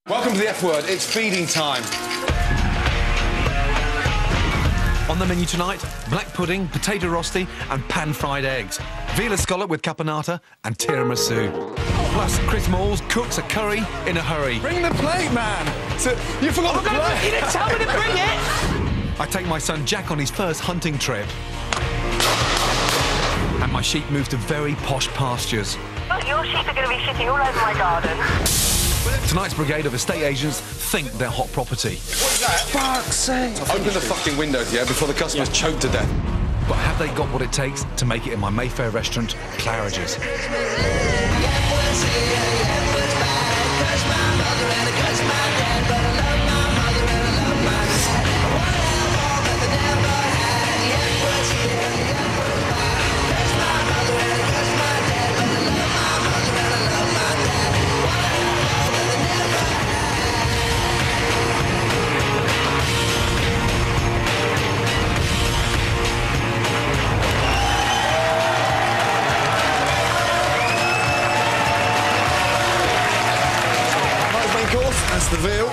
Welcome to the F Word. It's feeding time. On the menu tonight, black pudding, potato rosti and pan-fried eggs, veal escallop with caponata and tiramisu. Plus, Chris Malls cooks a curry in a hurry. Bring the plate, man! So, you forgot the plate! You didn't tell me to bring it! I take my son Jack on his first hunting trip. And my sheep move to very posh pastures. Look, your sheep are going to be shitting all over my garden. Tonight's brigade of estate agents think they're hot property. What's that? Fuck's sake! Open the fucking windows, yeah, before the customers choke to death. But have they got what it takes to make it in my Mayfair restaurant, Claridge's? That's the veal.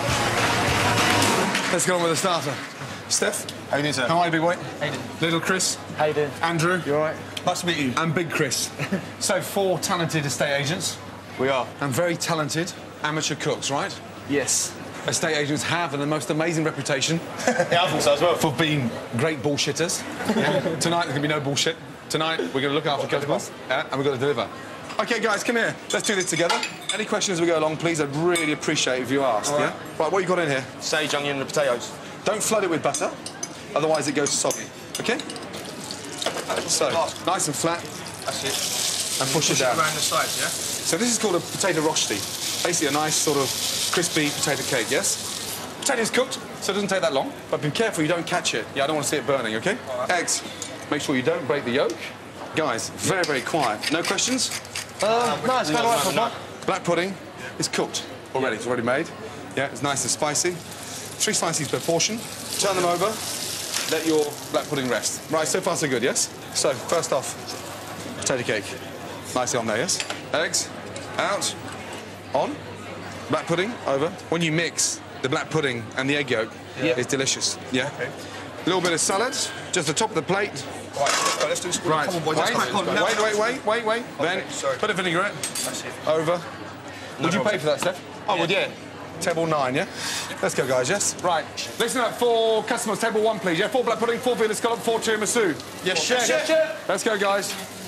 Let's get on with the starter. Steph. How you doing, sir? How are you, big boy? How you doing? Little Chris. How you doing? Andrew. You all right? Nice to meet you. And Big Chris. So, 4 talented estate agents. We are. And very talented amateur cooks, right? Yes. Estate agents have the most amazing reputation. Yeah, I thought so as well. For being great bullshitters. Yeah. Tonight, there's going to be no bullshit. Tonight, we're going to look after customers. And we're going to deliver. OK, guys, come here. Let's do this together. Any questions as we go along, please? I'd really appreciate if you asked, yeah? Right, what you got in here? Sage, onion and potatoes. Don't flood it with butter, otherwise it goes soggy, OK? So, nice and flat. That's it. And push it down. Around the sides, yeah? So this is called a potato rosti. Basically a nice sort of crispy potato cake, yes? Potato's cooked, so it doesn't take that long. But be careful you don't catch it. Yeah, I don't want to see it burning, OK? Right. Eggs. Make sure you don't break the yolk. Guys, very, very quiet. No questions? No, it's kind of right. Black pudding is cooked already. It's already made. Yeah, it's nice and spicy. 3 slices per portion. Turn them over. Let your black pudding rest. Right, so far so good, yes? So, first off, potato cake. Nicely on there, yes? Eggs, out, on. Black pudding, over. When you mix the black pudding and the egg yolk, it's delicious, yeah? Okay. A little bit of salad, just the top of the plate. Right, let's do this. Right, Come on, boys, let's crack on. wait. Then, sorry. put a vinaigrette. That's it. Over. Would you pay for that, Steph? Oh, well, yeah. Table 9, yeah? Let's go, guys, yes? Right. Listen up, 4 customers. Table 1, please, yeah? 4 black pudding, 4 veal escallop, 4 tiramisu. Yes, chef. Let's go, guys.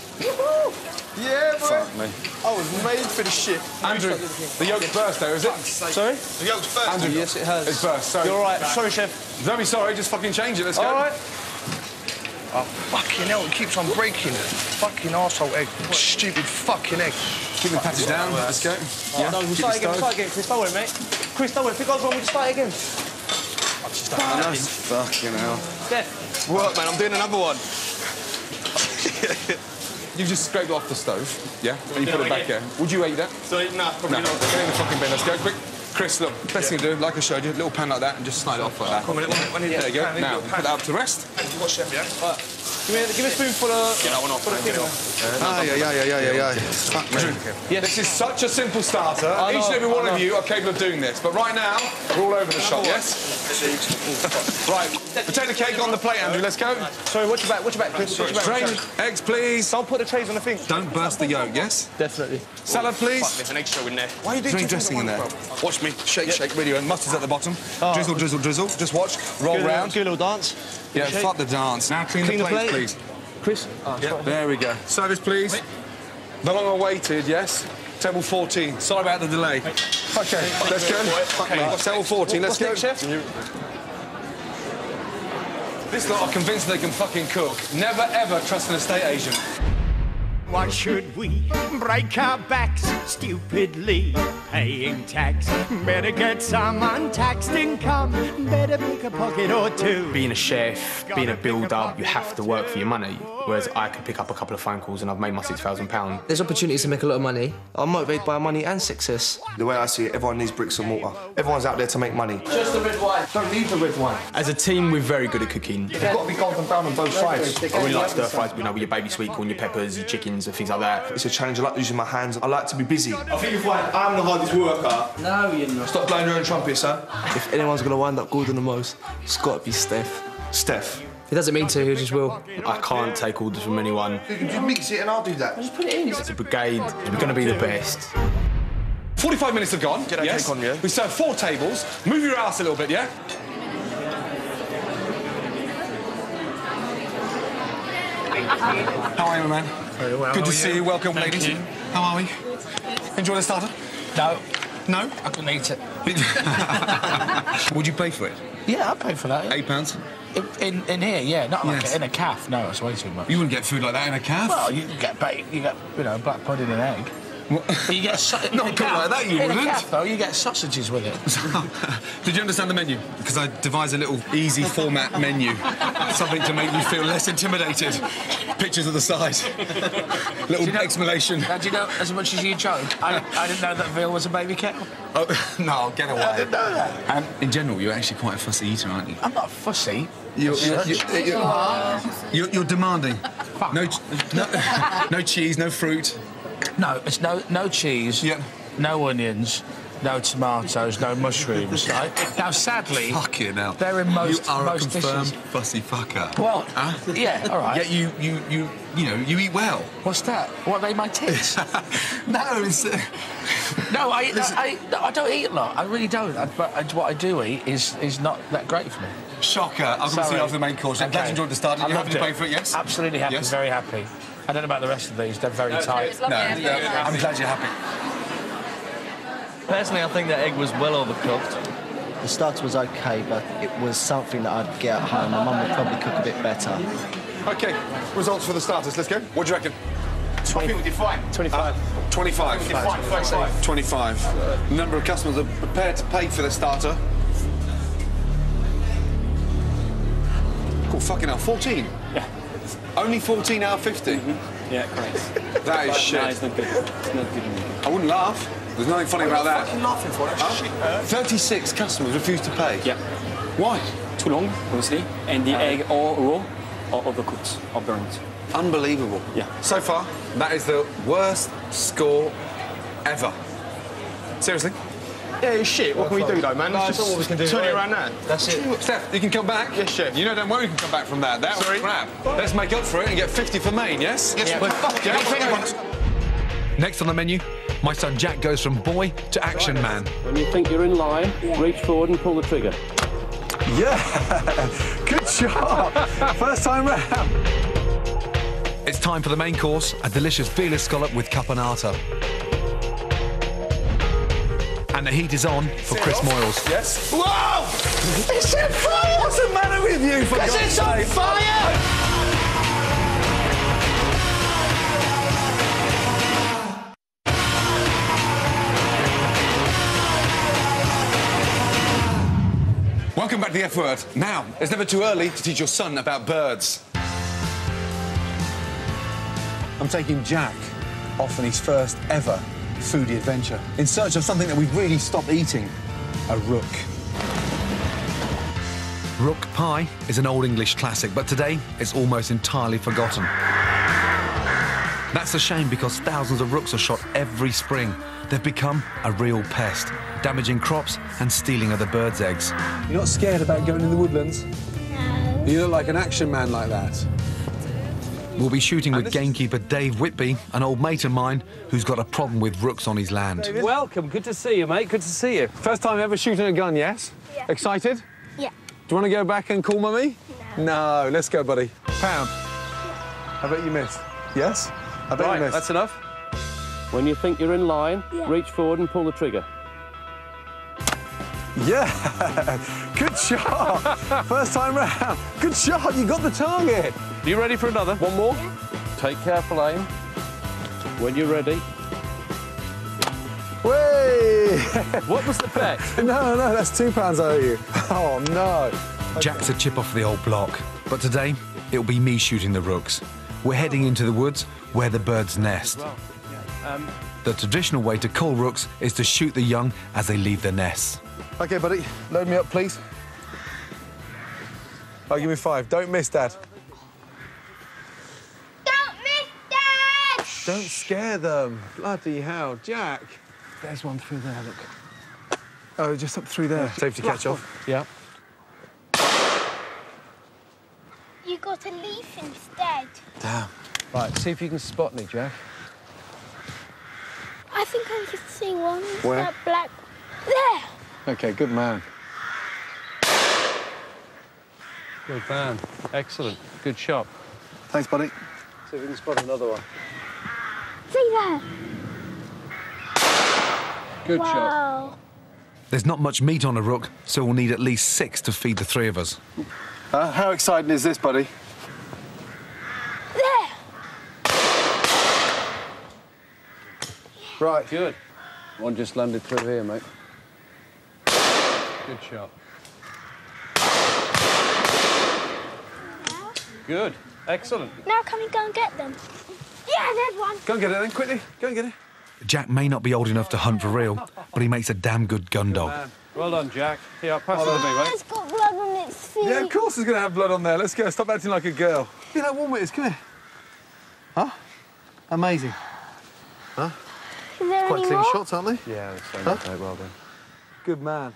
Yeah, boy. Fuck me. I was made for the shit. Andrew, the yolk's burst, though, is it? Sorry? The yolk's first. Andrew, yes, it has. It's burst, sorry. You're all right. Sorry, chef. Don't be sorry, just fucking change it. Let's go. All right. Oh, fucking hell, it keeps on breaking. Fucking arsehole egg. What stupid fucking egg. Keep the patties down. Let's go. Yeah. No, we'll start again, Chris. Don't worry, mate. Chris, don't worry. If it goes wrong, we'll start again. Fucking hell. Steph. Work, man. I'm doing another one. You just scraped off the stove, yeah? And you put it back here. Would you eat that? Sorry, nah, probably not. Get in the fucking bin. Let's go, quick. Chris, look, best thing to do, like I showed you, a little pan like that and just slide it off like that. Come on, There you go. Now, put that up to rest. You got chef, yeah? Give me a spoonful of... Get that one off. Get it off. Fuck me. This is such a simple starter. Each and every one of you are capable of doing this. But right now, we're all over the shop, yes? Right, potato cake on the plate, Andrew. Let's go. Sorry, watch your back, Chris. Watch your back. Train, eggs, please. Don't put the trays on the thing. Don't burst the yolk, yes? Definitely. Salad, please. There's an extra in there. Why are you doing dressing in there? Watch me. Shake, really. And mustard's at the bottom. Drizzle. Just watch. Roll round. Do a little dance. Yeah, fuck the dance. Now clean the plate, please. Chris? There we go. Service, please. The long awaited, yes? Table 14. Sorry about the delay. OK, let's go. Table 14, let's go. Chef? This lot are convinced they can fucking cook. Never, ever trust an estate agent. Why should we break our backs stupidly paying tax? Better get some untaxed income, better make a pocket or two. Being a chef, being a builder, you have to work for your money. Whereas I can pick up a couple of phone calls and I've made my £6,000. There's opportunities to make a lot of money. I'm motivated by money and success. The way I see it, everyone needs bricks and mortar. Everyone's out there to make money. Just the red wine. Don't need the red wine. As a team, we're very good at cooking. You've got to be golden brown on both sides. I really like stir fries, you know, with your baby sweet corn, your peppers, your chickens and things like that. It's a challenge. I like using my hands. I like to be busy. I think you're fine. I'm the hardest hardest worker. No, you're not. Stop blowing your own trumpet, son. If anyone's going to wind up Gordon the most, it's got to be Steph. Steph. He doesn't mean to, he just will. I can't take orders from anyone. You mix it and I'll do that. Just put it in. It's a brigade. We're going to be the best. 45 minutes have gone. Get that cake on, yeah? We serve 4 tables. Move your ass a little bit, yeah? How are you, man? Very well. Good to see you. Welcome, Thank ladies. you. How are we? Enjoy the starter? No, No? I couldn't eat it. Would you pay for it? Yeah, I paid for that. £8? In here, yeah, not like Yes. in a calf. No, it's way too much. You wouldn't get food like that in a calf. Well, you get bait, you get black pudding and egg. But you get Not cooked like that, you in wouldn't. a calf though, you get sausages with it. Did you understand the menu? Because I devised a little easy format menu. Something to make you feel less intimidated. Pictures of the size. Little explanation. Now, do you know, as much as you joke, I didn't know that veal was a baby cow. Oh, no, get away. I didn't know that. And in general, you're actually quite a fussy eater, aren't you? I'm not fussy. You're demanding. No cheese, no fruit. No, it's no cheese, Yeah. no onions, no tomatoes, no mushrooms. Right? Now, sadly, Fucking hell. they're in most You are most a confirmed dishes. fussy fucker. Well, Huh? yeah, all right. Yet you eat well. What's that? What, are they my tits? No, it's... No, I don't eat a lot. I really don't. But what I do eat is not that great for me. Shocker. I'm going to see Sorry. you after the main course. I'm glad you enjoyed the start. I You happy loved to pay it. for it, yes? Absolutely happy, Yes? very happy. I don't know about the rest of these. They're very tight. No, I'm glad you're happy. Personally, I think the egg was well overcooked. The starter was okay, but it was something that I'd get at home. My mum would probably cook a bit better. OK, results for the starters. Let's go. What do you reckon? 20. I think we did fine. 25. 25. 25. The number of customers are prepared to pay for the starter. Cool, fucking hell, 14? Yeah. Only 14 out of 50? Yeah, correct. That is shit. No, it's not good. It's not good. I wouldn't laugh. There's nothing funny about that. What are you laughing for? That's shit. 36 customers refused to pay? Yeah. Why? Too long, obviously, and the egg all raw or overcooked or burnt. Unbelievable. Yeah. So far, that is the worst score ever. Seriously? Yeah, it's shit. What can we do, though, man? No, that's not what we can do. Turn it around now. That's it. Steph, you can come back. Yes, chef. You know damn well you can come back from that. That was crap. Let's make up for it and get 50 for Maine, yes? Yes, Yeah. but fuck Yeah, it. Next on the menu, my son Jack goes from boy to action man. When you think you're in line, reach forward and pull the trigger. Yeah, good shot. First time round. It's time for the main course, a delicious veal scallop with caponata. And the heat is on for Chris Moyles. Yes? Whoa! It's on fire! What's the matter with you, for Because God's it's on sake? fire! Welcome back to the F word. Now, it's never too early to teach your son about birds. I'm taking Jack off on his first ever foodie adventure in search of something that we've really stopped eating, a rook. Rook pie is an Old English classic, but today it's almost entirely forgotten. That's a shame because thousands of rooks are shot every spring. They've become a real pest, damaging crops and stealing other birds' eggs. You're not scared about going in the woodlands? No. You look like an action man like that. We'll be shooting with gamekeeper Dave Whitby, an old mate of mine who's got a problem with rooks on his land. Welcome, good to see you, mate, good to see you. First time ever shooting a gun, yes? Yeah. Excited? Yeah. Do you want to go back and call Mummy? No, let's go, buddy. Pound. I bet you missed. Yes? I bet you missed. That's enough. When you think you're in line, reach forward and pull the trigger. Yeah, good shot. First time round. Good shot, you got the target. Are you ready for another? One more? Take careful aim. When you're ready. Way! What was the bet? No, that's £2 I owe you. Oh, no. Jack's a chip off the old block, but today it'll be me shooting the rooks. We're heading into the woods where the birds nest. The traditional way to cull rooks is to shoot the young as they leave their nests. OK, buddy, load me up, please. Oh, give me 5. Don't miss, Dad. Don't miss, Dad! Don't scare them. Bloody hell, Jack. There's one through there, look. Oh, just up through there. Safety catch off. Yeah. You got a leaf instead. Damn. Right, see if you can spot me, Jack. I think I can see one. Where? That black... There! OK, good man. Good man. Excellent. Good shot. Thanks, buddy. See if we can spot another one. See there? Good wow. There's not much meat on a rook, so we'll need at least 6 to feed the 3 of us. How exciting is this, buddy? There! Right. Good. One just landed through here, mate. Good shot. Good. Excellent. Now can we go and get them? Yeah, there's one. Go and get it then, quickly. Go and get it. Jack may not be old enough to hunt for real, but he makes a damn good gun dog. Well done, Jack. Here, pass it to me, mate. It's got blood on its feet. Yeah, of course it's going to have blood on there. Let's go. Stop acting like a girl. You know, one is. Come here. Huh? Amazing. Huh? Is there Quite any clean more? shots, aren't they? Yeah, that's so Huh? mate. Well done. Good man.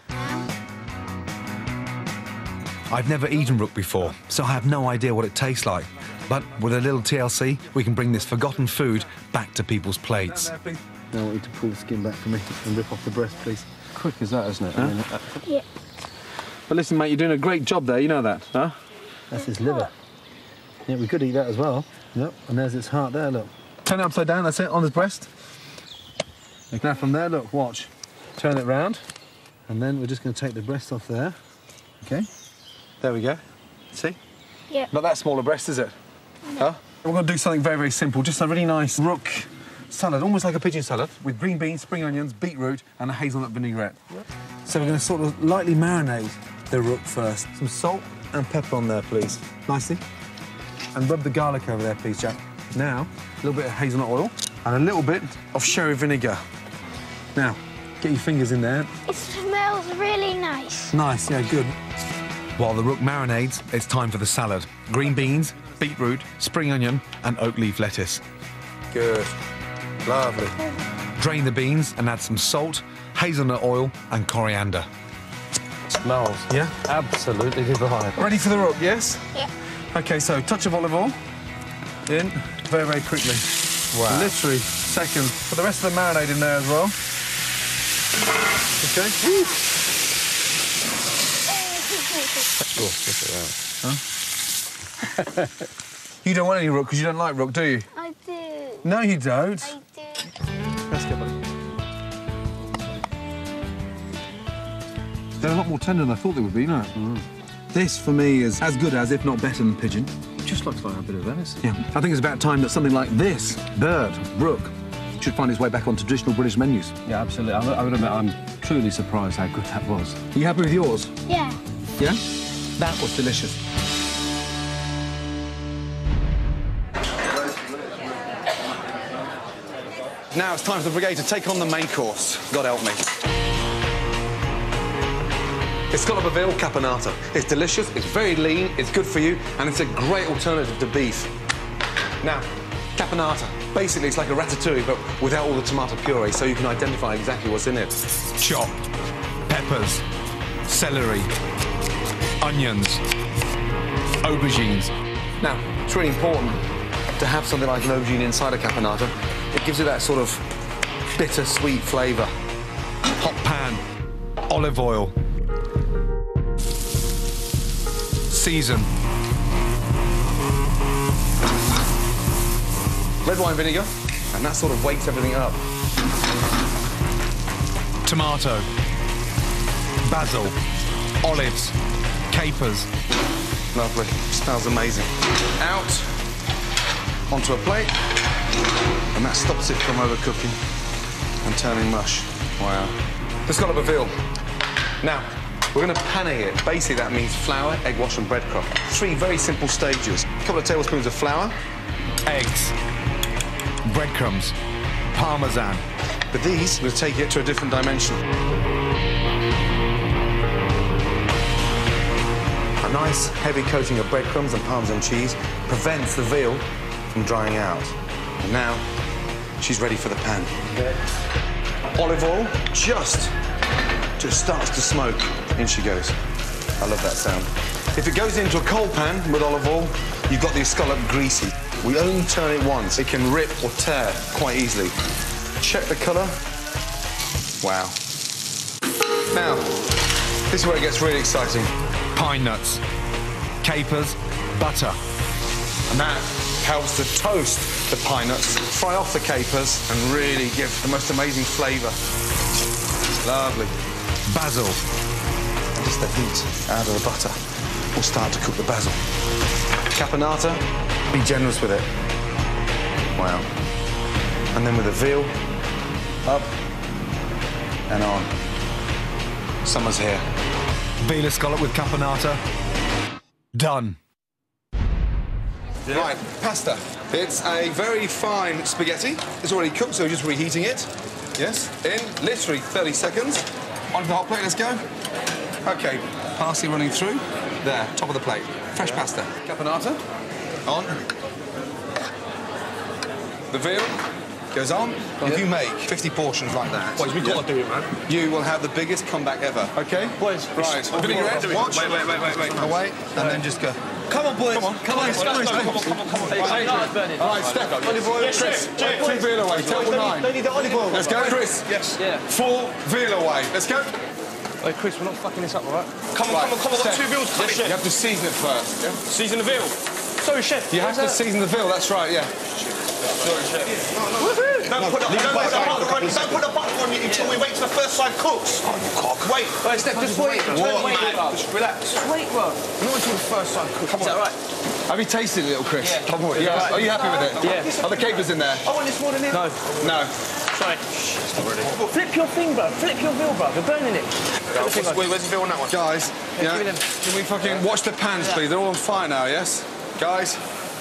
I've never eaten rook before, so I have no idea what it tastes like. But with a little TLC, we can bring this forgotten food back to people's plates. Now I want you to pull the skin back for me and rip off the breast, please. Quick as that, isn't it? Huh? I mean, Yeah. But listen, mate, you're doing a great job there. You know that, huh? That's his liver. Yeah, we could eat that as well. Yep, and there's its heart there, look. Turn it upside down, that's it, on his breast. Now from there, look, watch. Turn it round. And then we're just going to take the breast off there. Okay. There we go. See? Yeah. Not that small a breast, is it? No. Huh? We're going to do something very, very simple. Just a really nice rook salad, almost like a pigeon salad, with green beans, spring onions, beetroot, and a hazelnut vinaigrette. Yep. So we're going to sort of lightly marinate the rook first. Some salt and pepper on there, please. Nicely. And rub the garlic over there, please, Jack. Now, a little bit of hazelnut oil and a little bit of sherry vinegar. Now, get your fingers in there. It smells really nice. Nice, yeah, good. While the rook marinades, it's time for the salad. Green beans, beetroot, spring onion, and oak leaf lettuce. Good. Lovely. Drain the beans and add some salt, hazelnut oil, and coriander. smells. Yeah? Absolutely divine. Ready for the rook, yes? Yeah. OK, so touch of olive oil. In, very, very quickly. Wow. Literally seconds. Put the rest of the marinade in there as well. OK. Huh? You don't want any rook because you don't like rook, do you? I do. No, you don't. I do. Let's go, buddy. They're a lot more tender than I thought they would be, no? This, for me, is as good as, if not better than pigeon. It just looks like a bit of venison. Yeah. I think it's about time that something like this, bird, rook, should find its way back on traditional British menus. Yeah, absolutely. I would admit, I'm truly surprised how good that was. Are you happy with yours? Yeah. Yeah? That was delicious. Now it's time for the brigade to take on the main course. God help me. It's got a Baville caponata. It's delicious, it's very lean, it's good for you, and it's a great alternative to beef. Now, caponata. Basically, it's like a ratatouille, but without all the tomato puree, so you can identify exactly what's in it. Chopped peppers, celery, onions, aubergines. Now, it's really important to have something like an aubergine inside a caponata. It gives it that sort of bitter, sweet flavour. Hot pan, olive oil, season, red wine vinegar, and that sort of wakes everything up. tomato, basil, olives, capers. Lovely. Smells amazing. Out onto a plate, and that stops it from overcooking and turning mush. Wow. It's got a Baville. Now, we're going to pané it. Basically, that means flour, egg wash, and breadcrumb. 3 very simple stages. A couple of tablespoons of flour. Eggs, breadcrumbs, parmesan. But these, we'll take it to a different dimension. A nice, heavy coating of breadcrumbs and Parmesan cheese prevents the veal from drying out. And now, she's ready for the pan. olive oil just starts to smoke. In she goes. I love that sound. If it goes into a cold pan with olive oil, you've got the escallop greasy. We only turn it once. It can rip or tear quite easily. Check the colour. Wow. Now, this is where it gets really exciting. Pine nuts, capers, butter. And that helps to toast the pine nuts, fry off the capers, and really give the most amazing flavour. Lovely. Basil. And just the heat out of the butter will start to cook the basil. Caponata, be generous with it. Wow. And then with the veal, up and on. Summer's here. Veal escallop with caponata. Done. Right, pasta. It's a very fine spaghetti. It's already cooked, so we're just reheating it. Yes, in literally 30 seconds. Onto the hot plate, let's go. OK, parsley running through. There, top of the plate. Fresh pasta. Caponata. On. The veal goes on. If you make 50 portions like that... Boys, we've got to do it, man. You will have the biggest comeback ever, OK? Boys, right. Vinaigrette, watch. Wait. Away, and then just go. Come on, boys. Come on. All right, Steph, olive oil. Chris, 2 veal away. Table 9. They need the olive oil. Let's go, Chris. Yes. 4 veal away. Let's go. Hey, Chris, we're not fucking this up, all right? Come on. We've got 2 veals coming. You have to season it first. Yeah? Season the veal. Sorry, chef. You have to season the veal, that's right, yeah. Sorry, chef. Don't put the butter on it until we wait till the first side cooks. Oh, you cock. Wait, Steph, just wait. Just relax. Wait, bro. Not until the first side cooks. Is that right? Have you tasted it, little Chris? Yeah. Come on. Yeah. Are you happy with it? Yeah. Are the capers in there? I want this more than it. No. Sorry. Flip your thing, bro. Flip your veal, bro. You're burning it. Where's the veal on that one? Guys, can we fucking watch the pans, please? They're all on fire now, yes? Guys?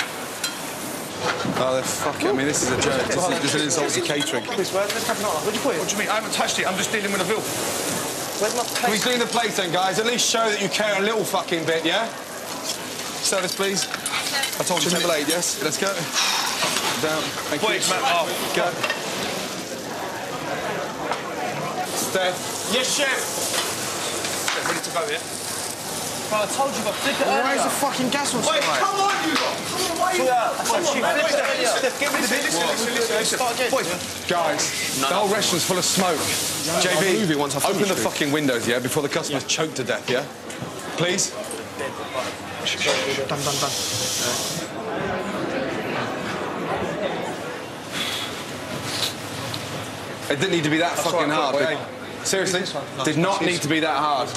Oh, they're fucking... I mean, this is a joke. This is an insult to catering. Chris, where's the caponata? Where'd you put it? What do you mean? I haven't touched it. I'm just dealing with the veal. Where's my plate? Can we clean the plate then, guys? At least show that you care a little fucking bit, yeah? Service, please. I told you table 8, yes? Let's go. Down. Thank you. Wait, man. Oh. Go. Steph. Yes, chef. Steph, ready to go, yeah? Bro, I told you, but flip it Why is the fucking gas on tonight? Wait, come on, you lot! Come on, why are you... Steph, get rid of it. Listen. Start again. Guys, the whole restaurant's full of smoke. JB, open the fucking windows, yeah, before the customers choke to death, yeah? Please? Done. It didn't need to be that fucking hard. Seriously? Did not need to be that hard.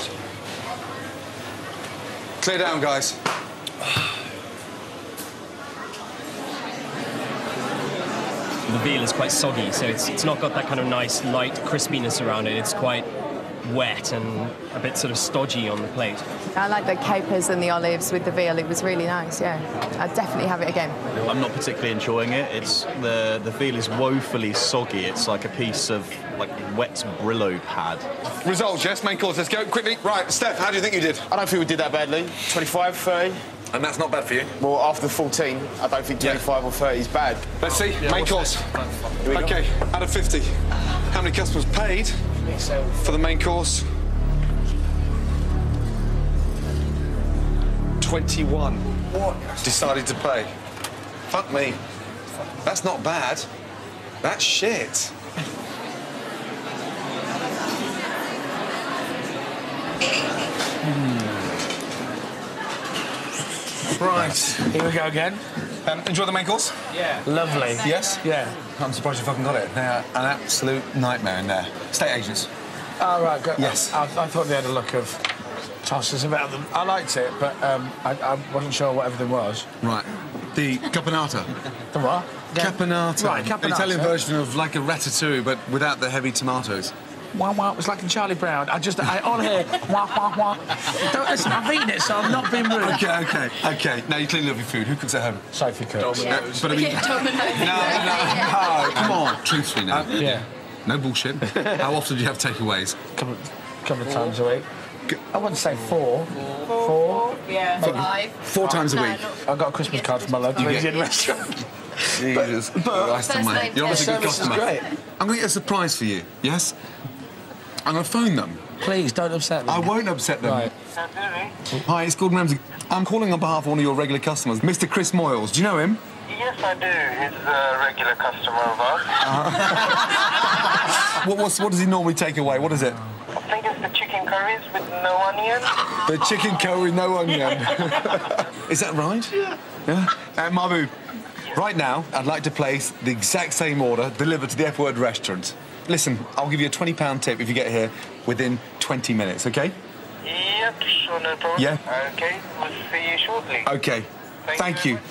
Clear down, guys. The veal is quite soggy, so it's not got that kind of nice, light crispiness around it. It's quite wet and a bit sort of stodgy on the plate. I like the capers and the olives with the veal. It was really nice, yeah. I'd definitely have it again. I'm not particularly enjoying it. It's the veal is woefully soggy. It's like a piece of wet Brillo pad. Results, yes, main course. Let's go quickly. Right, Steph, how do you think you did? I don't think we did that badly. 25, 30. And that's not bad for you? Well, after the 14, I don't think 25 or 30 is bad. Let's see, main course. OK, out of 50, how many customers paid for the main course? 21 decided to pay. Fuck me. That's not bad. That's shit. Right. Here we go again. Enjoy the main course? Yeah. Lovely. Yes? Yeah. I'm surprised you fucking got it. They're an absolute nightmare in there. Estate agents. Oh, right. Good. Yes. I thought they had a look of tosses about them. I liked it, but I wasn't sure what everything was. Right. The caponata. The what? Caponata. Right, caponata. An Italian version of like a ratatouille, but without the heavy tomatoes. Wah, wah. It was like in Charlie Brown. on here. Wah, wah, wah. Don't listen, I've eaten it, so I'm not being rude. OK. Now, you clearly love your food. Who cooks at home? Sophie cooks. But I mean... No, come on. Truthfully now. Yeah. No bullshit. How often do you have takeaways? Couple of times a week. I wouldn't say 4. 4? Yeah, 5. 4 times a week. I got a Christmas card for my local Indian restaurant. Jesus Christ, mate. You're obviously a good customer. Great. I'm going to get a surprise for you, yes? I'm going to phone them. Please, don't upset them. I won't upset them. Right. Hi, it's Gordon Ramsay. I'm calling on behalf of one of your regular customers, Mr. Chris Moyles. Do you know him? Yes, I do. He's a regular customer of ours. What does he normally take away? What is it? I think it's the chicken curries with no onion. The chicken curry with no onion. Is that right? Yeah. Mahbub, right now, I'd like to place the exact same order delivered to the F-Word restaurant. Listen, I'll give you a £20 tip if you get here within 20 minutes, OK? Yep, sure, no problem. Yeah? OK, we'll see you shortly. OK. Thank you.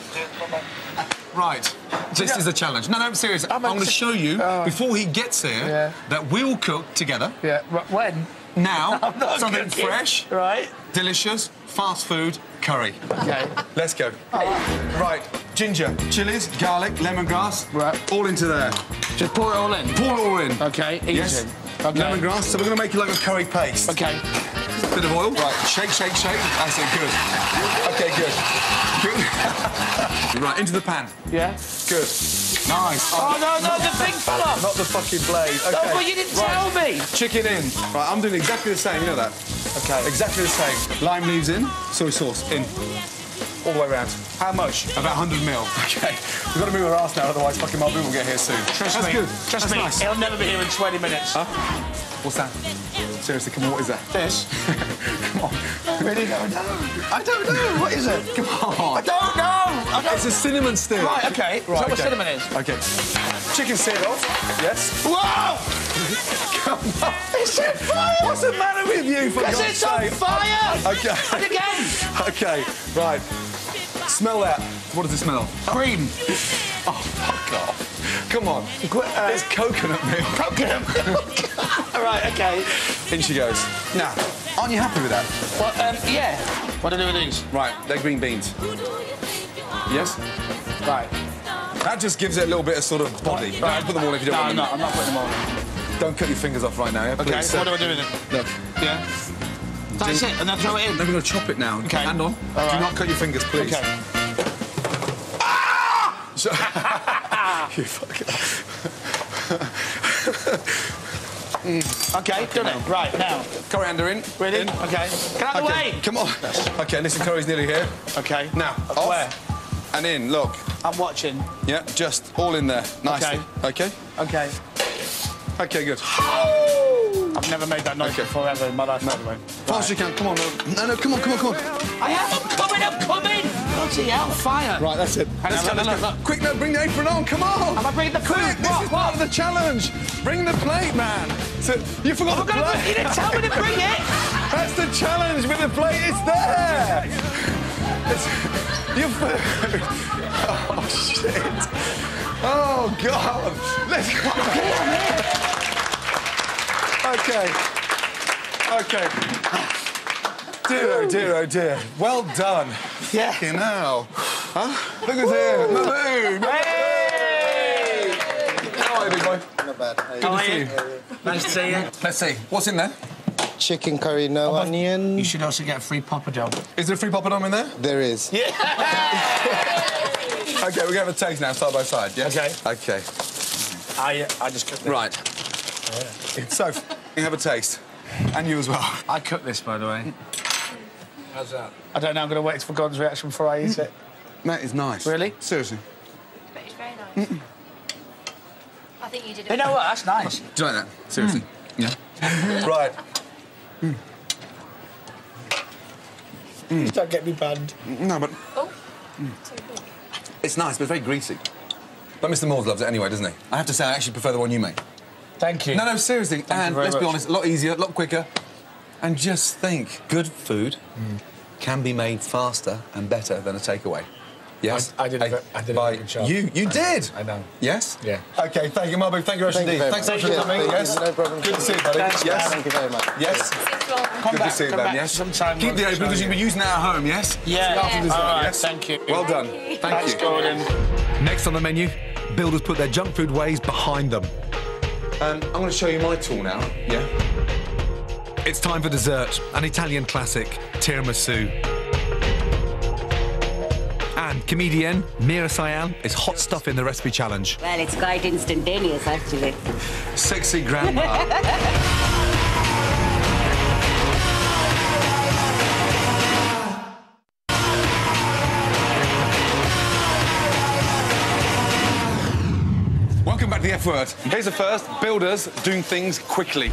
Right, this is the challenge. No, I'm serious. I'm going to show you, before he gets here, that we'll cook together. Yeah, when? Now, something fresh, right? Delicious, fast food, curry. OK. Let's go. Right, ginger, chilies, garlic, lemongrass, all into there. Just pour it all in? Pour it all in. OK, easy. Yes. Okay. Lemongrass, so we're going to make it like a curry paste. OK. Bit of oil. Right, shake, shake, shake. That's it, good. OK, good. Good. Right, into the pan. Yeah. Good. Nice. Oh, no, the thing fell off. Not the fucking blade. OK. No, but you didn't tell me. Chicken in. Right, I'm doing exactly the same, you know that? OK. Exactly the same. Lime leaves in, soy sauce in. All the way around. How much? About 100 mil. OK. We've got to move our ass now, otherwise fucking Mahbub will get here soon. Trust That's me. good. Trust That's me. Nice. He'll never be here in 20 minutes. Huh? What's that? Seriously, come on, what is that? This. Come on. Really don't know. I don't know. What is it? Come on. I don't know. It's a cinnamon stick. Right, OK. Right, is that what cinnamon is? OK. Chicken seared off. Yes. Whoa! Come on. It's on fire! What's the matter with you, for God's sake? Because it's on fire! OK. And again! OK, right. Smell that. What does it smell? Cream. Oh, fuck off. Come on. It's coconut milk. Coconut milk. All right, OK. In she goes. Now, aren't you happy with that? Well, yeah. What do I do with these? Right, they're green beans. Yes? Right. That just gives it a little bit of sort of body. Right. Don't put them all if you don't want them. No, I'm not putting them all in. Don't cut your fingers off right now, yeah? OK, Please, what do I do with it? Look. Yeah. That's it, and then throw it in? Then we're going to chop it now. OK. Hand on. All right. Do not cut your fingers, please. OK. You fucking... OK, done it. Right, now. Coriander in. Ready? In. OK. Get out of the way! Come on. OK, listen, curry's nearly here. OK. Now, off. Where? And in, look. I'm watching. Yeah, just all in there. Nicely. OK? OK. OK, good. I've never made that noise before ever in my life, by the way. Fast as you can. Come on, no, come on. I am. I'm coming! Bloody hell, fire! Right, that's it. Let's go. Quick, no, bring the apron on, come on! Am I bringing the food? Quick, this is part of the challenge! Bring the plate, man! So, you forgot the plate! You didn't tell me to bring it! That's the challenge with the plate, it's there! It's your food! Oh, shit! Oh, God! Let's go! OK. Dear, oh dear. Well done. Yeah. Fucking hell. Huh? Look who's here. Mahbub. Hey! How are you, big boy? Not bad. Good to see you. Nice to see you. Let's see. What's in there? Chicken curry, no onion. You should also get a free poppadom. Is there a free poppadom in there? There is. Yeah! OK, we're going to have a taste now, side by side, yes? OK. I just cooked this. Right. So, you have a taste. And you as well. I cooked this, by the way. How's that? I don't know. I'm going to wait for Gordon's reaction before I eat it. That is nice. Really? Seriously. But it's very nice. I think you did it. You know what? That's nice. Do you like that? Seriously? Yeah. Right. Don't get me banned. No, but... Oh. It's nice, but it's very greasy. But Mr. Moores loves it anyway, doesn't he? I have to say, I actually prefer the one you make. Thank you. No, seriously. Thank you very let's be much. honest, a lot easier, a lot quicker. And just think, good food can be made faster and better than a takeaway. Yes? I did a good job. You did? I know. Yes? Yeah. OK, thank you, Mahbub. Thank you very much indeed. Thanks so much for coming. Yes? No problem. Good to see you, buddy. Thanks, yes? Thank you very much. Yes? Come Good back, to see you, come Ben, back yes? sometime. Keep the apron because you'll be using it at home, yes? Yeah. See you after this, All right, yes? thank you. Well done. Thank you. Gordon. Next on the menu, builders put their junk food ways behind them. I'm going to show you my tool now, yeah? It's time for dessert, an Italian classic, tiramisu. And comedienne Mira Sayal is hot stuff in the recipe challenge. Well, it's quite instantaneous, actually. Sexy grandma. Welcome back to the F Word. Here's the first. Builders doing things quickly.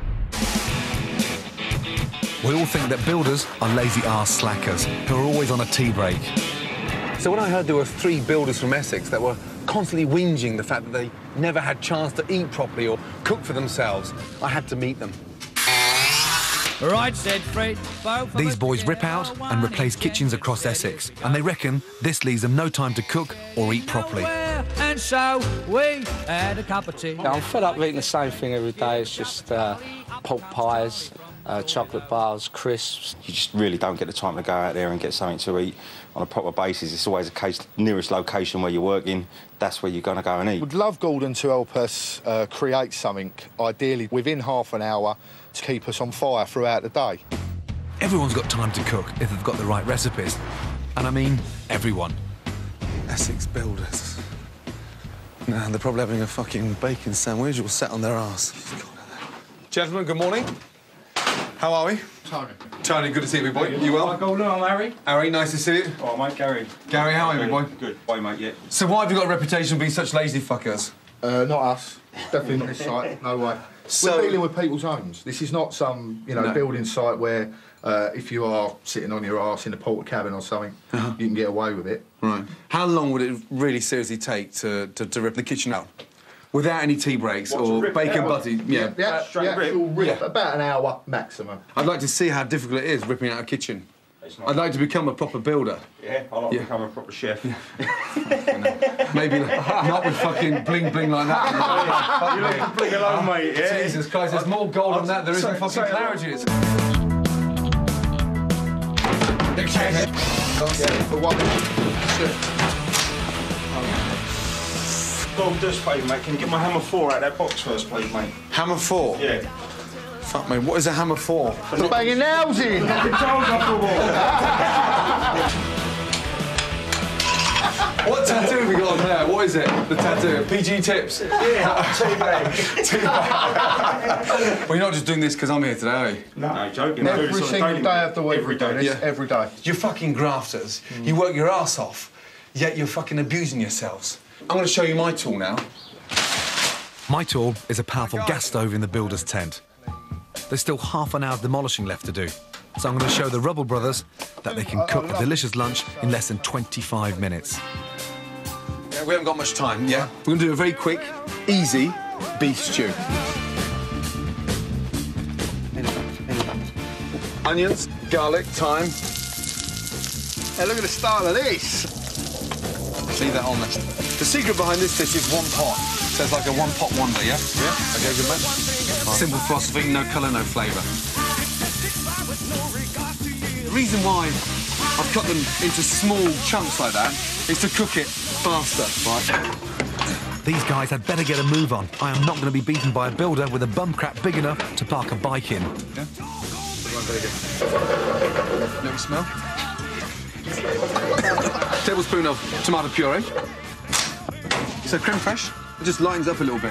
We all think that builders are lazy arse slackers who are always on a tea break. So when I heard there were 3 builders from Essex that were constantly whinging the fact that they never had chance to eat properly or cook for themselves, I had to meet them. Right, said Fred. These boys rip out and replace kitchens across Essex, and they reckon this leaves them no time to cook or eat properly. And so we had a cup of tea. I'm fed up eating the same thing every day. It's just pork pies, chocolate bars, crisps. You just really don't get the time to go out there and get something to eat on a proper basis. It's always a case, nearest location where you're working, that's where you're going to go and eat. Would love Gordon to help us create something, ideally within half an hour, to keep us on fire throughout the day. Everyone's got time to cook if they've got the right recipes. And I mean everyone. Essex builders. Nah, they're probably having a fucking bacon sandwich or sat on their arse. Gentlemen, good morning. How are we? Tony. Tony, good to see you, big boy. You well? Hi, Gordon, I'm Harry. Harry, nice to see you. Oh, mate, Gary. Gary, how are you, big boy? Good. Bye, mate, yeah. So why have you got a reputation of being such lazy fuckers? Not us. Definitely not this site. No way. So- We're dealing with people's homes. This is not some, No. building site where if you are sitting on your arse in a porter cabin or something, you can get away with it. Right. How long would it really seriously take to rip the kitchen out? Without any tea breaks or bacon butty? Yeah. The actual rip, about an hour maximum. I'd like to see how difficult it is ripping out a kitchen. I'd like to become a proper builder. Yeah, I'd like to become a proper chef. Maybe not with fucking bling bling like that. You like to bling alone, mate, yeah? Jesus Christ, there's more gold than that. There isn't fucking Claridge's. For one Go do us a favour, mate. Can you get my hammer 4 out of that box first, please, mate? Hammer 4? Yeah. Fuck me, what is a hammer 4? For banging nails in! What tattoo have we got on there? What is it? The tattoo? PG Tips? Yeah, Well, you're not just doing this because I'm here today, are you? No, joking. Every single day of the week. Every day. Every day. You're fucking grafters. You work your ass off, yet you're fucking abusing yourselves. I'm going to show you my tool now. My tool is a powerful gas stove in the builder's tent. There's still half an hour of demolishing left to do, so I'm going to show the Rubble brothers that they can cook a delicious lunch in less than 25 minutes. Yeah, we haven't got much time, yeah? We're going to do a very quick, easy beef stew. Onions, garlic, thyme. Hey, look at the style of this. Leave that on there. The secret behind this dish is one pot. So it's like a one-pot wonder, yeah? Yeah. Okay, good man. Simple philosophy, no colour, no flavour. The reason why I've cut them into small chunks like that is to cook it faster, right? These guys had better get a move on. I am not going to be beaten by a builder with a bum crap big enough to park a bike in. Yeah? Never smell? Tablespoon of tomato puree. So creme fraiche, it just lightens up a little bit.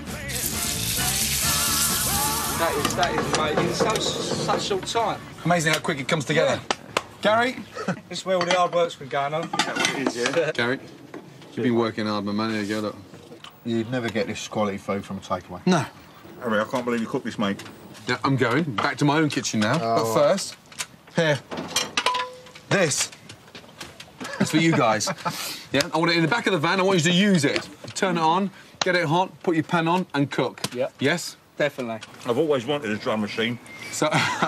That is amazing. In such short time. Amazing how quick it comes together. Gary? This is where all the hard work's been going on. Is that what it is, yeah? Gary, you've been working hard, my man. Here you go, look. You'd never get this quality food from a takeaway. No. Harry, I can't believe you cooked this, mate. Yeah, I'm going back to my own kitchen now. But first, here. This. It's for you guys. Yeah, I want it in the back of the van. I want you to use it. Turn it on, get it hot, put your pan on, and cook. Yeah. Yes? Definitely. I've always wanted a drum machine. So.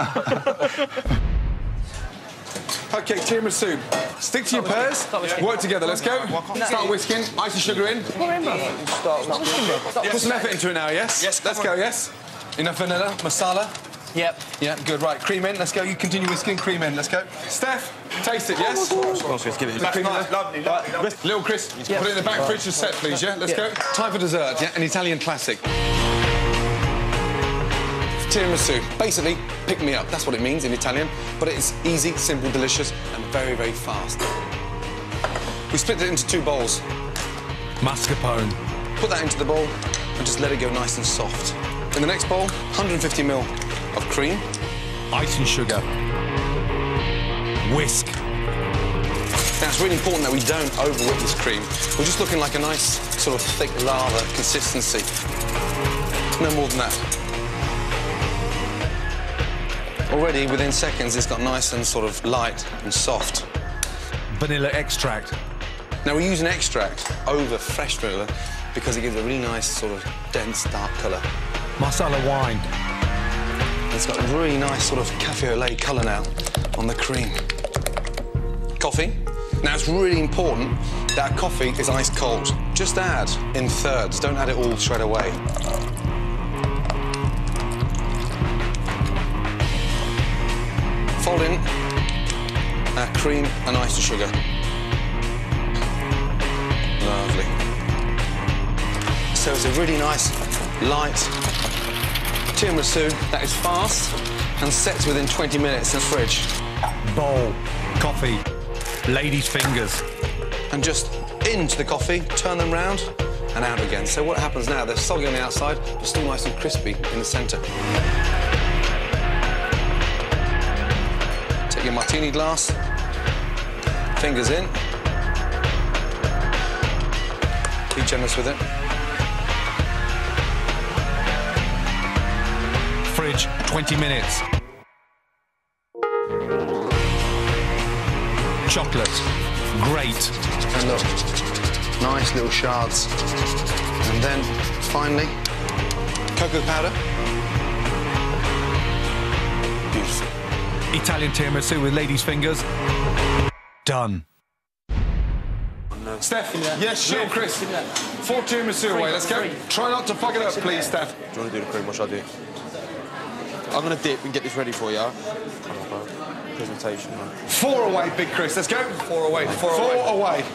OK, tiramisu. Stick to your pears. Work together. Let's go. Start whisking. Ice and sugar in. Put some effort into it now, yes? Yes. Let's go, yes? Enough vanilla, masala. Yep. Yeah, good. Right, cream in. Let's go. You continue whisking. Cream in. Let's go. Steph, taste it, yes? Let's give it a Cream in there. lovely. Little Chris, put it in the back fridge to set, please, yeah? Let's go. Time for dessert, yeah? An Italian classic. Tiramisu. Basically, pick me up. That's what it means in Italian. But it's easy, simple, delicious, and very, very fast. We split it into 2 bowls. Mascarpone. Put that into the bowl and just let it go nice and soft. In the next bowl, 150 ml of cream. Ice and sugar. Whisk. Now, it's really important that we don't over-whip this cream. We're just looking like a nice sort of thick lava consistency. No more than that. Already, within seconds, it's got nice and sort of light and soft. Vanilla extract. Now, we use an extract over fresh vanilla because it gives a really nice sort of dense, dark colour. Marsala wine. It's got a really nice sort of cafe au lait colour now on the cream. Coffee. Now, it's really important that coffee is ice cold. Just add in thirds, don't add it all straight away. Fold in cream and ice and sugar. Lovely. So it's a really nice, light tiramisu that is fast and sets within 20 minutes in the fridge. Bowl. Coffee. Ladies' fingers. And just into the coffee, turn them round and out again. So what happens now, they're soggy on the outside, but still nice and crispy in the centre. Take your martini glass, fingers in. Be generous with it. Fridge, 20 minutes. Chocolate. Great. And look, nice little shards. And then, finally, cocoa powder. Beautiful. Italian tiramisu with ladies' fingers. Done. Steph, yes, sure, Chris. 4 tiramisu away, let's go. Try not to fuck it up, please, Steph. Do you want to do the cream? What should I do? I'm going to dip and get this ready for you. Presentation, man. 4 away, Big Chris, let's go. 4 away. 4 away.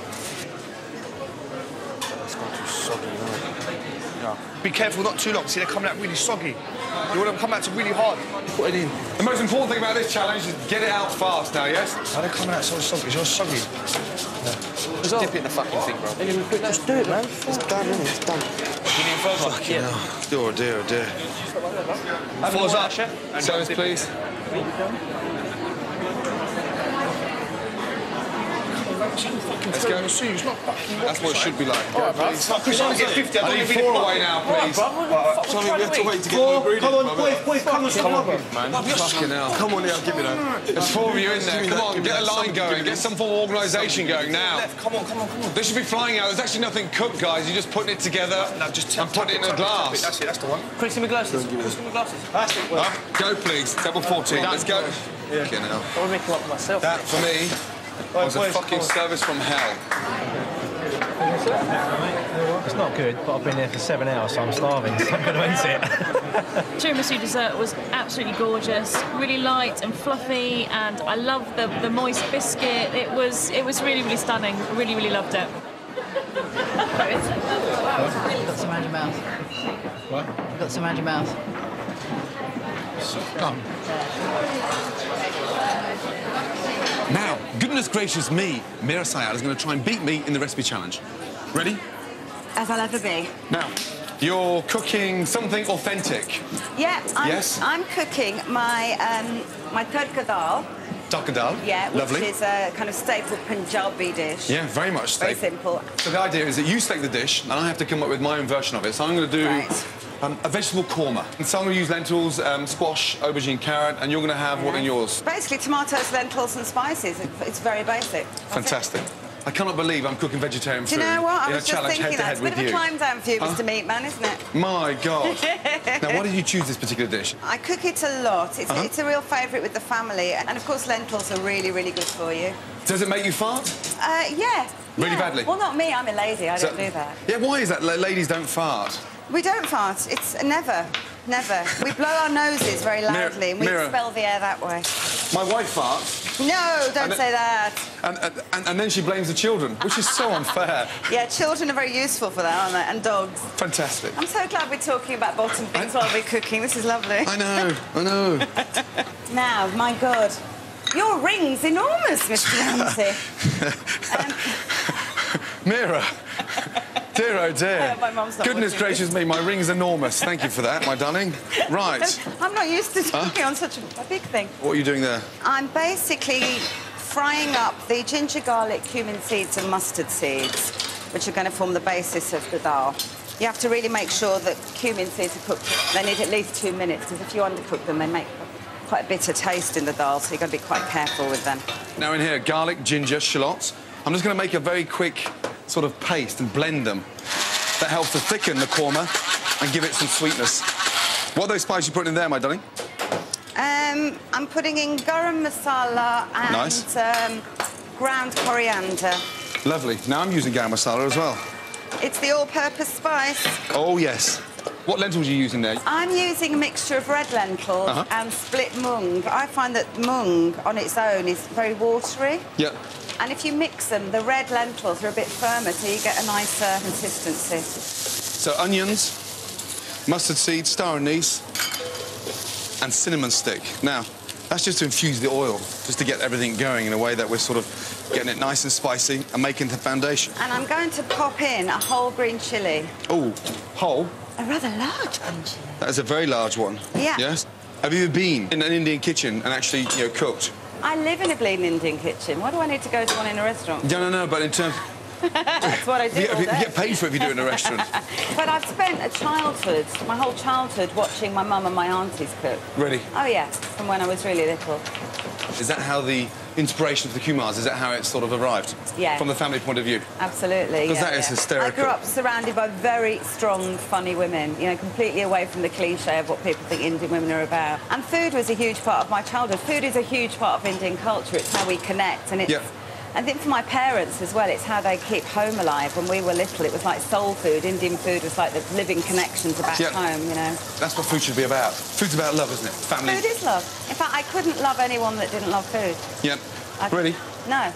It's gone too soggy, no. Be careful, not too long. See, they're coming out really soggy. You want them to come out to really hard. Put it in. The most important thing about this challenge is get it out fast now, yes? How are they coming out so soggy? You're soggy. Yeah. Just dip it in the fucking thing, bro. Just do it, man. It's done, isn't it? It's done. You need further? Fucking hell. Oh, dear, oh, dear. 4's up, chef. Service, please. Let's go. It's not fucking That's what it should be like. All right, bro. Chris, I get 50. I need 4 away now, please. Something we have to wait to get the ingredients. Come on, boys, come on, man. Fucking hell. Come on, yeah, give me that. There's 4 of you in there. Come on, get a line going. Get some form of organisation going now. Come on. This should be flying out. There's actually nothing cooked, guys. You're just putting it together and putting it in a glass. That's it, that's the one. Chris, in my glasses. That's it. Go, please. Double 14. Let's go. Fucking hell. I want to make them up for myself. That, for me, was a fucking service from hell. It's not good, but I've been there for 7 hours, so I'm starving, so I'm going to eat it. Tiramisu dessert was absolutely gorgeous, really light and fluffy, and I love the moist biscuit. It was really, really stunning. I really, really loved it. Got some around your mouth. What? Got some around your mouth. Come. Now, goodness gracious me, Mira Sayad is going to try and beat me in the recipe challenge. Ready? As I'll ever be. Now, you're cooking something authentic. Yeah, Yes? I'm cooking my my tadka dal. Tadka dal. Yeah, which Lovely. is a kind of staple Punjabi dish. Yeah, very much Very staple. simple. So the idea is that you slate the dish, and I have to come up with my own version of it. So I'm going to do a vegetable korma. And so I'm going to use lentils, squash, aubergine, carrot, and you're going to have what in yours? Basically, tomatoes, lentils, and spices. It's very basic. Fantastic. I cannot believe I'm cooking vegetarian Do food. you know what? I in was a just challenge thinking head-to-head that's a bit with of a you. climb down for you, Mr. Meatman, isn't it? My God. Now, why did you choose this particular dish? I cook it a lot. It's a real favourite with the family. And, of course, lentils are really, really good for you. Does it make you fart? Yeah. Really yeah. badly? Well, not me. I'm a lady. I don't do that. Yeah, why is that? Ladies don't fart. We don't fart. It's never. We blow our noses very loudly and we expel the air that way. My wife farts. No, don't say that. And then she blames the children, which is so unfair. Yeah, children are very useful for that, aren't they? And dogs. Fantastic. I'm so glad we're talking about bottom things while we're cooking. This is lovely. I know. Now, my God. Your ring's enormous, Mr. Ramsey. Mira. Dear, oh dear. My mum's not Goodness watching gracious me, my ring's enormous. Thank you for that, my darling. Right. I'm not used to talking on such a big thing. What are you doing there? I'm basically frying up the ginger, garlic, cumin seeds and mustard seeds, which are going to form the basis of the dal. You have to really make sure that cumin seeds are cooked. They need at least 2 minutes, because if you undercook them, they make quite a bitter taste in the dal, so you've got to be quite careful with them. Now in here, garlic, ginger, shallots. I'm just going to make a very quick sort of paste and blend them. That helps to thicken the korma and give it some sweetness. What are those spices you putting in there, my darling? I'm putting in garam masala and Nice. Ground coriander. Lovely. Now I'm using garam masala as well. It's the all-purpose spice. Oh, yes. What lentils are you using there? I'm using a mixture of red lentils and split mung. I find that mung on its own is very watery. Yep. And if you mix them, the red lentils are a bit firmer, so you get a nicer consistency. So onions, mustard seeds, star anise, and cinnamon stick. Now, that's just to infuse the oil, just to get everything going in a way that we're sort of getting it nice and spicy and making the foundation. And I'm going to pop in a whole green chilli. Oh, whole? A rather large green chilli. That is a very large one. Yeah. Yes? Have you ever been in an Indian kitchen and actually, you know, cooked? I live in a bleeding Indian kitchen. Why do I need to go to one in a restaurant? No, but in terms... That's what I do all You day. get paid for it if you do it in a restaurant. But I've spent a childhood, my whole childhood, watching my mum and my aunties cook. Really? Oh, yeah, from when I was really little. Is that how the inspiration for the kumars, is that how it sort of arrived? Yeah. From the family point of view? Absolutely, Because yeah, that is yeah. hysterical. I grew up surrounded by very strong, funny women, you know, completely away from the cliche of what people think Indian women are about. And food was a huge part of my childhood. Food is a huge part of Indian culture. It's how we connect, and it's... Yep. I think for my parents as well, it's how they keep home alive. When we were little, it was like soul food. Indian food was like the living connection to back Yep. home, you know. That's what food should be about. Food's about love, isn't it? Family. Food is love. In fact, I couldn't love anyone that didn't love food. Yep. Really? No.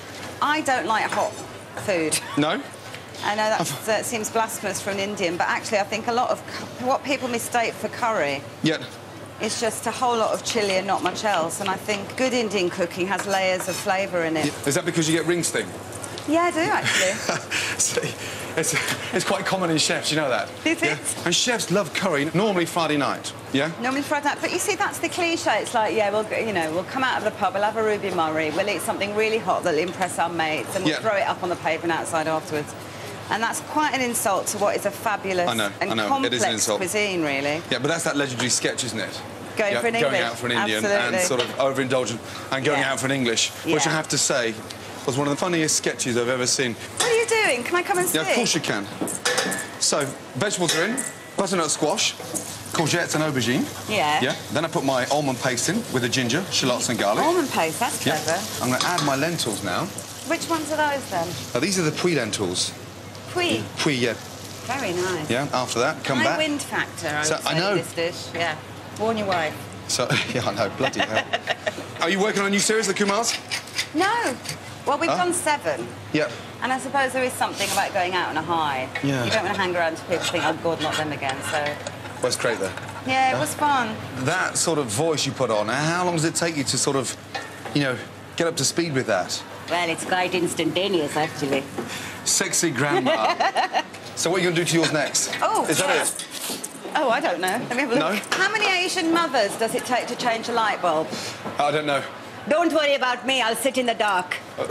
I don't like hot food. No? I know that seems blasphemous for an Indian, but actually I think a lot of what people mistake for curry Yep. is just a whole lot of chilli and not much else. And I think good Indian cooking has layers of flavour in it. Is that because you get ring sting? Yeah, I do, actually. See, it's quite common in chefs, you know that? Is it? And chefs love curry, normally Friday night, yeah? Normally Friday night. But you see, that's the cliche. It's like, yeah, we'll come out of the pub, we'll have a Ruby Murray, we'll eat something really hot that'll impress our mates, and we'll throw it up on the pavement outside afterwards. And that's quite an insult to what is a fabulous and it is an complex insult. cuisine, really. Yeah, but that's that legendary sketch, isn't it? Going for an English. Going out for an Indian Absolutely. and sort of overindulgent and going out for an English, which I have to say was one of the funniest sketches I've ever seen. What are you doing? Can I come and see? Yeah, of course you can. So, vegetables are in, butternut squash, courgettes and aubergine. Yeah. Yeah. Then I put my almond paste in with the ginger, shallots and garlic. Almond paste, that's clever. I'm going to add my lentils now. Which ones are those, then? Now, these are the pui lentils. Pui? Pui, yeah. Very nice. Yeah, after that, come back. High wind factor, I would say, I know. this dish. Yeah. Warn your wife. So, yeah, I know, bloody hell. Are you working on a new series, The Kumars? No. Well, we've done 7. Yep. And I suppose there is something about going out on a high. Yeah. You don't want to hang around till people think, oh, God, not them again, so... Well, it's great, though. Yeah, it was fun. That sort of voice you put on, how long does it take you to sort of, you know, get up to speed with that? Well, it's quite instantaneous, actually. Sexy grandma. So what are you going to do to yours next? Oh, Is that it? Oh, I don't know. Let me have a look. No? How many Asian mothers does it take to change a light bulb? I don't know. Don't worry about me, I'll sit in the dark.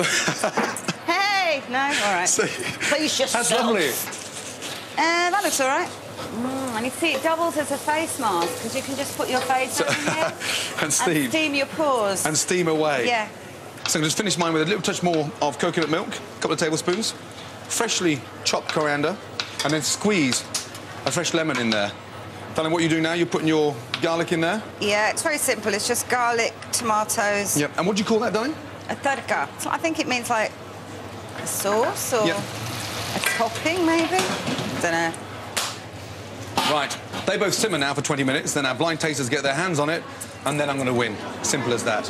Hey! No? All right. Face yourself. That's lovely. That looks all right. And you see, it doubles as a face mask, because you can just put your face on here And steam. and steam your pores. And steam away. Yeah. So I'm going to just finish mine with a little touch more of coconut milk, a couple of tablespoons, freshly chopped coriander, and then squeeze a fresh lemon in there. Darling, what are you doing now? You're putting your garlic in there? Yeah, it's very simple. It's just garlic, tomatoes. Yep. And what do you call that, darling? A tadka. So I think it means like a sauce or a topping, maybe? Don't know. Right. They both simmer now for 20 minutes, then our blind tasters get their hands on it, and then I'm going to win. Simple as that.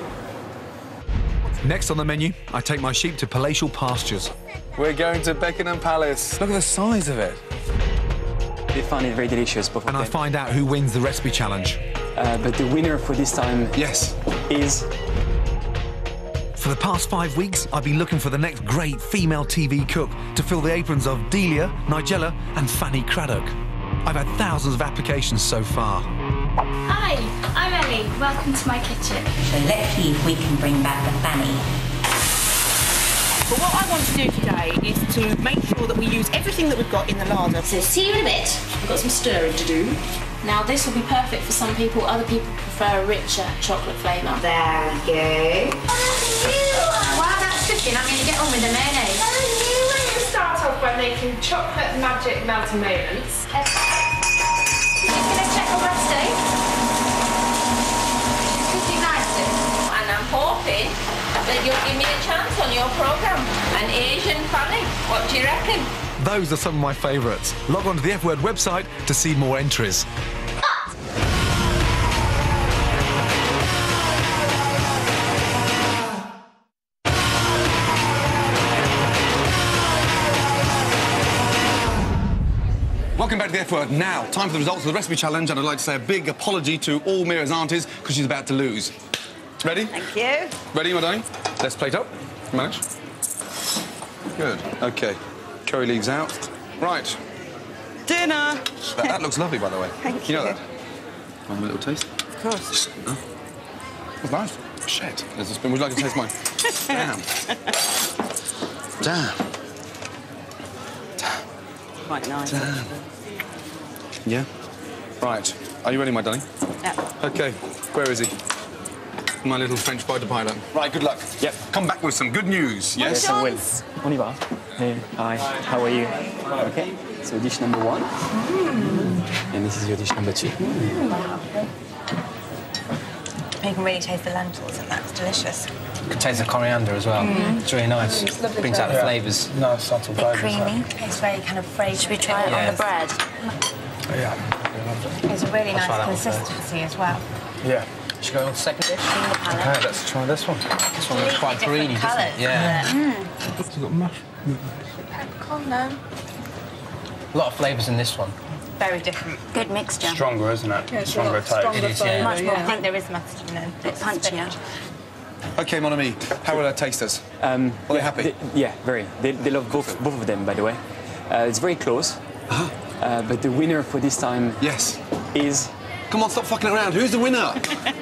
Next on the menu, I take my sheep to palatial pastures. We're going to Beckenham Palace. Look at the size of it. They found it very delicious, both of And them. I find out who wins the recipe challenge. But the winner for this time is... For the past 5 weeks, I've been looking for the next great female TV cook to fill the aprons of Delia, Nigella and Fanny Craddock. I've had thousands of applications so far. Hi, I'm Ellie. Welcome to my kitchen. So let's see if we can bring back the Fanny. But what I want to do today is to make sure that we use everything that we've got in the larder. So see you in a bit. I've got some stirring to do. Now this will be perfect for some people. Other people prefer a richer chocolate flavour. There we go. While that's cooking, I'm going to get on with the mayonnaise. We're going to start off by making chocolate magic melting moments. Just going to check all that steak. Cooking nicely. And I'm hoping that you'll give me a chance on your programme. An Asian Fanny. What do you reckon? Those are some of my favourites. Log on to the F Word website to see more entries. Welcome back to the F Word. Now, time for the results of the recipe challenge, and I'd like to say a big apology to all Mira's aunties because she's about to lose. Ready? Thank you. Ready, my darling? Let's plate up. Manage. Good. OK. Curry leaves out. Right. Dinner. That looks lovely, by the way. Thank you. You know you. that? Want a little taste? Of course. Oh. That's nice. Shit. There's a spoon. Would you like to taste mine? Damn. Damn. Quite nice. Damn. Yeah? Right. Are you ready, my darling? Yeah. OK. Where is he? My little French fighter pilot. Right, good luck. Yep. Come back with some good news, yes? Yes, I will. On y va. Hey, hi, how are you? Okay, so dish number 1. And this is your dish number 2. You can really taste the lentils, and that's delicious. You can taste the coriander as well. It's really nice. Brings out the flavours. Nice, subtle A bit creamy. It's very kind of fragrant. Should we try it on the bread? Yeah. It's a really I'll try that one nice consistency as well. Yeah. Should we go on to the second dish? Okay, let's try this one. This one looks quite greeny, doesn't it? Yeah. It's got mush. peppercorn, no. A lot of flavours in this one. Very different. Good mixture. Stronger, isn't it? Yeah, Stronger taste. It is, yeah. Much more. I think there is mustard in it. It's punchier. OK, mon ami, how will our tasters? Are they happy? Yeah, very. They love both of them, by the way. It's very close. But the winner for this time is... Come on, stop fucking around. Who's the winner?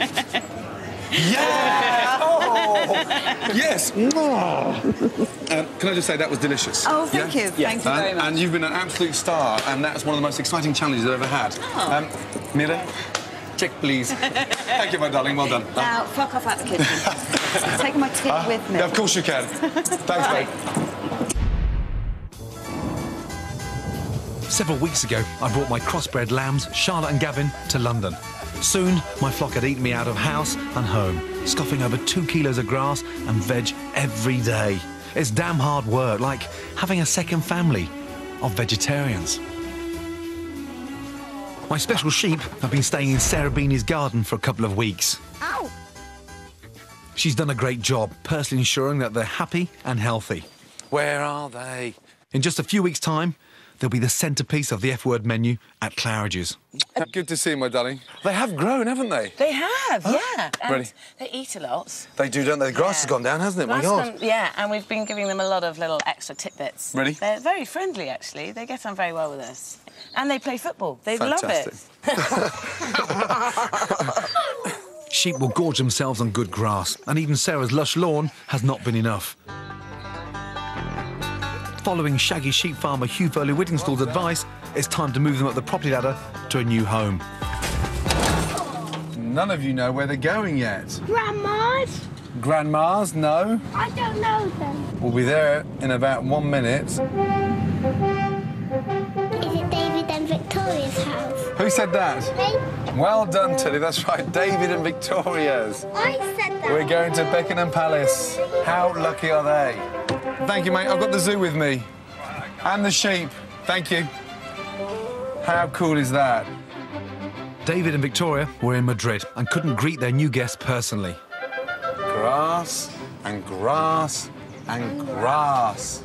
Yeah! Oh! Yes! Oh. Can I just say that was delicious? Oh, thank you. Thank you very much. And you've been an absolute star, and that's one of the most exciting challenges I've ever had. Oh. Mira, check, please. Thank you, my darling. Well done. Now, fuck off out the kitchen. I'm taking my tea with me. Yeah, of course you can. Thanks, mate. Several weeks ago, I brought my crossbred lambs, Charlotte and Gavin, to London. Soon, my flock had eaten me out of house and home, scoffing over 2 kilos of grass and veg every day. It's damn hard work, like having a second family of vegetarians. My special sheep have been staying in Sarah Beanie's garden for a couple of weeks. Ow! She's done a great job, personally ensuring that they're happy and healthy. Where are they? In just a few weeks' time, they'll be the centrepiece of the F Word menu at Claridge's. Good to see you, my darling. They have grown, haven't they? They have, yeah. And Ready? they eat a lot. They do, don't they? The grass has gone down, hasn't it? My God. Yeah, and we've been giving them a lot of little extra tidbits. Ready? They're very friendly, actually. They get on very well with us. And they play football. They Fantastic. love it. Sheep will gorge themselves on good grass, and even Sarah's lush lawn has not been enough. Following shaggy sheep farmer Hugh Foley-Whittingstall's advice, it's time to move them up the property ladder to a new home. None of you know where they're going yet. Grandma's? Grandma's? No. I don't know them. We'll be there in about 1 minute. Is it David and Victoria's house? Who said that? Me. Well done, Tilly. That's right, David and Victoria's. I said that. We're going to Beckenham Palace. How lucky are they? Thank you, mate. I've got the zoo with me. And the sheep. Thank you. How cool is that? David and Victoria were in Madrid and couldn't greet their new guests personally. Grass and grass and grass.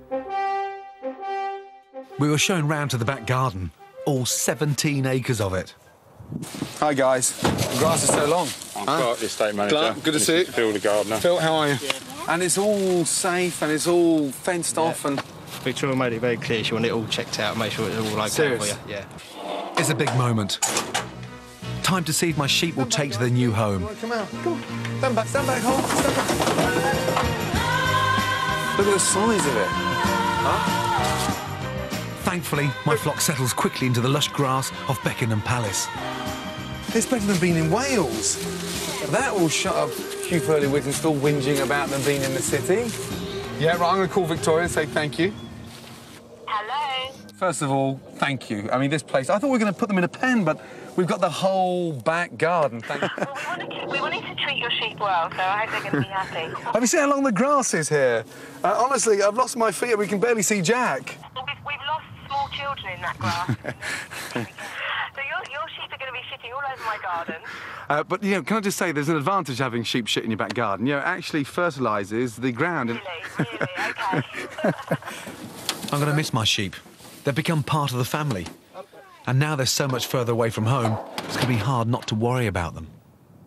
We were shown round to the back garden, all 17 acres of it. Hi, guys. The grass is so long. Clark, the estate manager. Clark, good to see you. Phil, the gardener. Phil, how are you? Yeah. And it's all safe and it's all fenced off and... Victoria made it very clear she wanted it all checked out, make sure it's all okay Serious? for you. Yeah. It's a big moment. Time to see if my sheep will take to their new home. Come out, come on. Stand back, hold, stand back. Look at the size of it. Huh? Thankfully, my flock settles quickly into the lush grass of Beckenham Palace. It's better than being in Wales. That will shut up Hugh Furley-Whittinstall whinging about them being in the city. Yeah, right, I'm going to call Victoria and say thank you. Hello. First of all, thank you. I mean, this place, I thought we were going to put them in a pen, but we've got the whole back garden. Thank you. Well, we wanted to treat your sheep well, so I hope they're going to be happy. Have you seen how long the grass is here? Honestly, I've lost my feet. We can barely see Jack. Well, we've lost small children in that grass. So your sheep are going to be shitting all over my garden. But, you know, can I just say there's an advantage having sheep shit in your back garden. You know, it actually fertilises the ground. Really, okay. I'm going to miss my sheep. They've become part of the family. And now they're so much further away from home, it's going to be hard not to worry about them.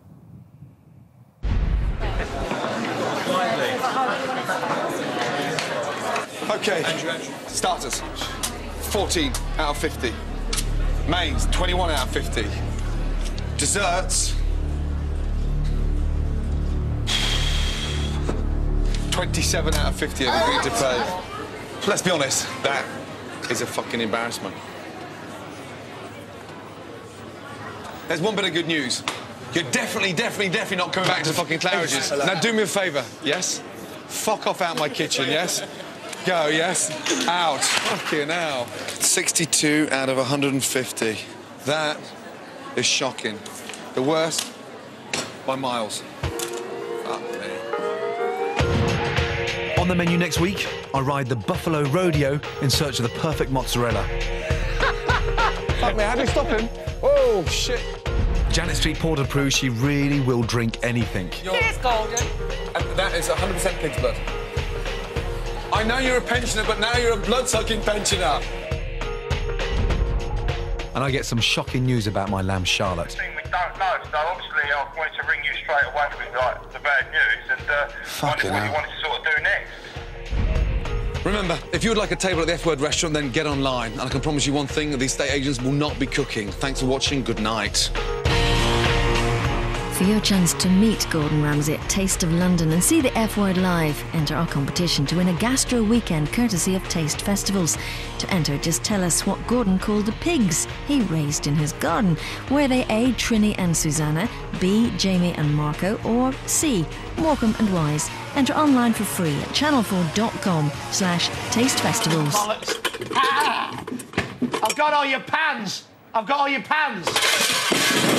OK, starters, 14 out of 50. Mains, 21 out of 50. Desserts, 27 out of 50 have agreed to pay. Let's be honest, that is a fucking embarrassment. There's one bit of good news. You're definitely not coming back to fucking Claridge's. Now, do me a favour, yes? Fuck off out my kitchen, yes? Go, yes? Out. Fucking hell. 62 out of 150. That is shocking. The worst by miles. Fuck me. On the menu next week, I ride the Buffalo Rodeo in search of the perfect mozzarella. Fuck me, how do you stop him? Oh, shit. Janet Street Porter proves she really will drink anything. Cheers, Golden. And that is 100% pig's blood. I know you're a pensioner, but now you're a blood-sucking pensioner. And I get some shocking news about my lamb Charlotte. We don't know, so obviously I wanted to ring you straight away with like the bad news and wondered what you wanted to sort of do next. Remember, if you would like a table at the F-Word restaurant, then get online. And I can promise you one thing, the estate agents will not be cooking. Thanks for watching. Good night. For your chance to meet Gordon Ramsay at Taste of London and see the F-Word live, enter our competition to win a gastro weekend courtesy of Taste Festivals. To enter, just tell us what Gordon called the pigs he raised in his garden. Were they A, Trini and Susanna, B, Jamie and Marco, or C, Morecambe and Wise? Enter online for free at channel4.com/tastefestivals. Ah! I've got all your pans! I've got all your pans!